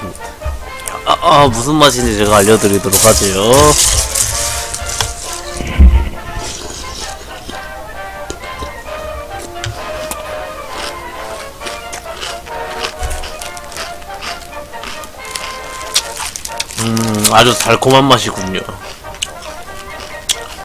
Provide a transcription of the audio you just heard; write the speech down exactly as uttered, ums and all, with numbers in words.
하겠습니다. 아, 아 무슨 맛인지 제가 알려드리도록 하죠. 음 아주 달콤한 맛이군요.